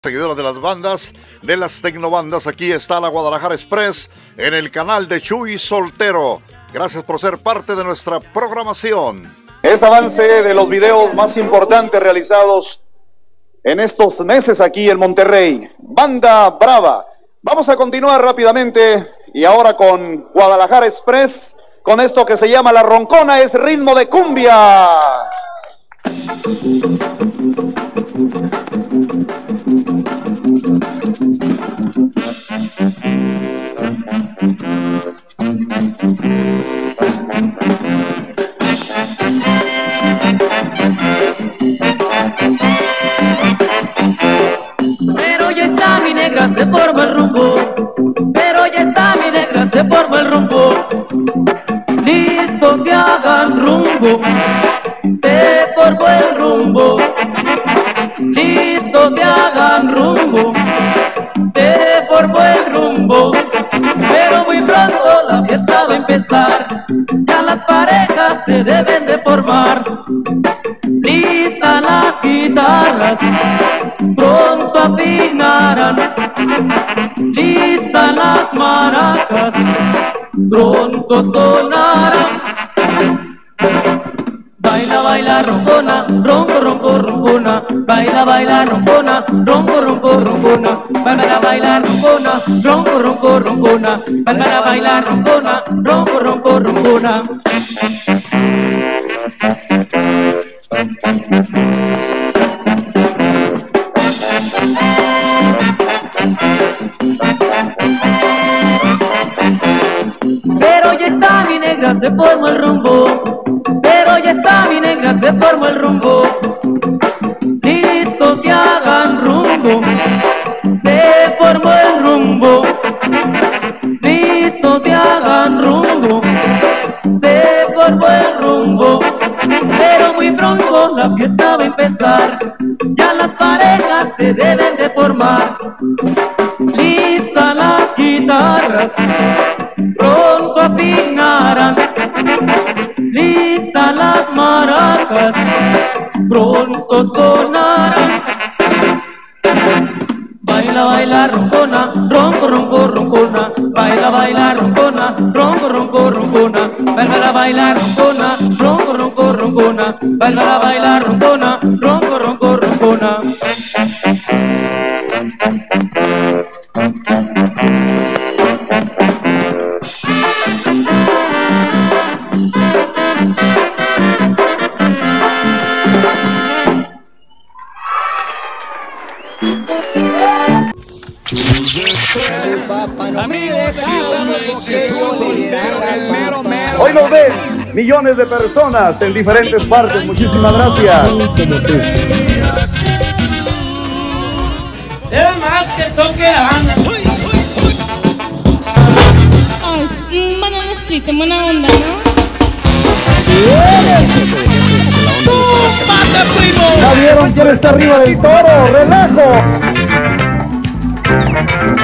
Seguidores de las bandas, de las tecnobandas, aquí está la Guadalajara Express en el canal de Chuy Soltero. Gracias por ser parte de nuestra programación. Es avance de los videos más importantes realizados en estos meses aquí en Monterrey. Banda Brava. Vamos a continuar rápidamente y ahora con Guadalajara Express, con esto que se llama La Roncona, es ritmo de cumbia. Pero ya está mi negra, se forma el rumbo. Pero ya está mi negra, se forma el rumbo. Listo que hagan rumbo, se formó el rumbo. Listo que hagan rumbo, se formó el rumbo. Pero muy pronto la fiesta va a empezar, ya las parejas se deben de formar. Listas las guitarras, pronto afinarán. Listas las maracas, pronto sonarán. Baila, baila, roncona, ronco, ronco, roncona. Baila, baila, roncona, ronco, ronco, roncona. Baila, baila, roncona, ronco, ronco, roncona. Baila, baila, roncona, ronco, ronco, roncona. Pero ya está mi negra, se formó el rumbo. Pero ya está mi negra, se formó el rumbo. Listo que hagan rumbo, se formó el rumbo. Listo que hagan rumbo, se formó el rumbo. Pero muy pronto la fiesta va a empezar, ya las parejas se deben de formar. Listas las guitarras, pronto afinarán. Listas las maracas, pronto sonarán. Baila, baila, roncona, ronco, ronco, roncona. Baila, baila, roncona, ronco, ronco, roncona. Baila, baila, roncona, ronco, ronco, roncona. Baila, baila, roncona, ronco, ronco, roncona. Hoy nos ven millones de personas en diferentes partes. Muchísimas gracias. Es más que toque Ana. Ay, un banana split en buena onda, ¿no? ¡Mate, primo! ¿Ya vieron quién está arriba del toro? ¡Relajo!